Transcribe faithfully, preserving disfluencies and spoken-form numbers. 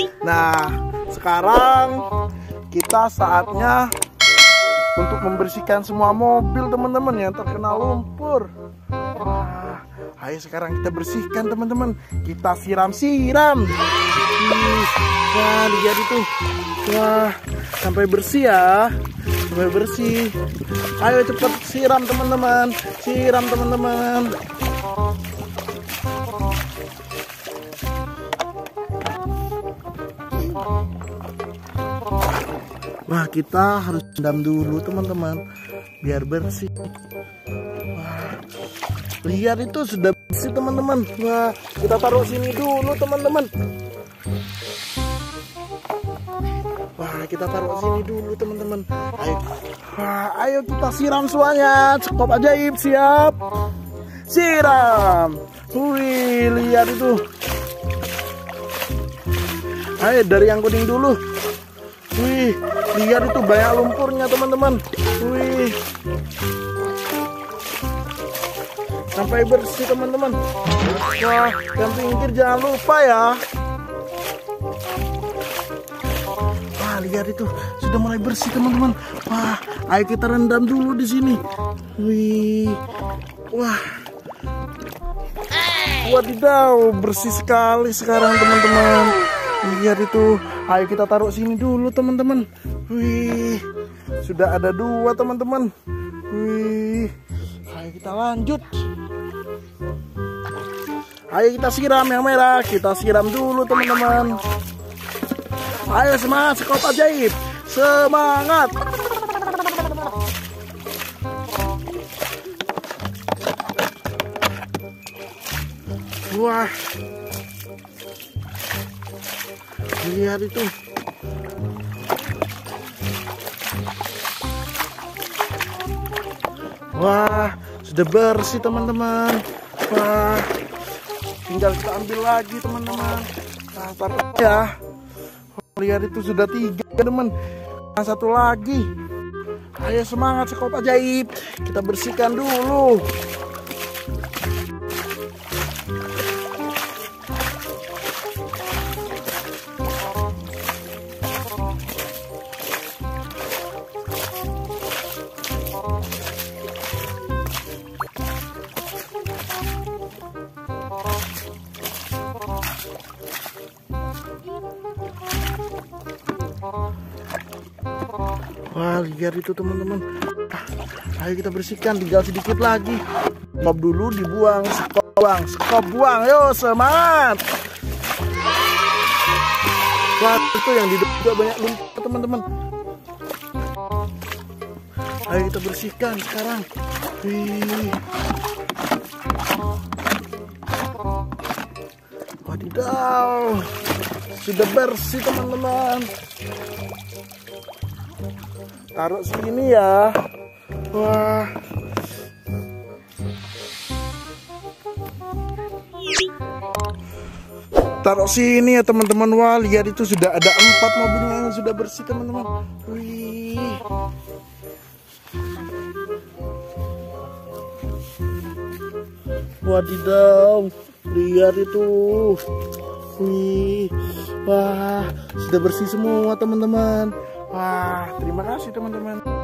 Nah, sekarang kita saatnya untuk membersihkan semua mobil teman-teman yang terkena lumpur. Wah, ayo sekarang kita bersihkan teman-teman. Kita siram-siram. Wah, lihat itu. Wah, sampai bersih ya. Sampai bersih. Ayo cepat siram teman-teman. Siram teman-teman. Wah, kita harus rendam dulu teman-teman biar bersih. Wah, lihat itu sudah bersih teman-teman. Wah, kita taruh sini dulu teman-teman. Wah, kita taruh sini dulu teman-teman. Ayo, wah, ayo kita siram semuanya. Sekop ajaib siap. Siram. Wih, lihat itu. Ayo dari yang kuning dulu. Wih, lihat itu banyak lumpurnya teman-teman. Wih, sampai bersih teman-teman. Wah, yang pinggir jangan lupa ya. Wah, lihat itu sudah mulai bersih teman-teman. Wah, ayo kita rendam dulu di sini. Wih, wah, wadidaw, bersih sekali sekarang teman-teman. Lihat itu, ayo kita taruh sini dulu teman-teman. Wih, sudah ada dua teman-teman. Wih, ayo kita lanjut. Ayo kita siram yang merah, kita siram dulu teman-teman. Ayo semangat sekop ajaib, semangat. Wah, lihat itu. Wah, sudah bersih teman-teman. Wah, tinggal kita ambil lagi teman-teman. Nah, taruh ya. Lihat itu sudah tiga teman. Nah, satu lagi. Ayo semangat sekop ajaib. Kita bersihkan dulu. Wah, lihat itu teman-teman. Ayo kita bersihkan, tinggal sedikit lagi. Sekop dulu dibuang, sekop buang, sekop buang. Yo, semangat. Wah, itu yang di depan juga banyak lumpur teman-teman. Ayo kita bersihkan sekarang. Wih, wadidaw, sudah bersih teman-teman. Taruh sini ya. Wah, taruh sini ya teman-teman. Wah, lihat itu sudah ada empat mobilnya yang sudah bersih teman-teman. Wih, wadidaw, lihat itu. Wih, wah, sudah bersih semua teman-teman. Wah, terima kasih teman-teman.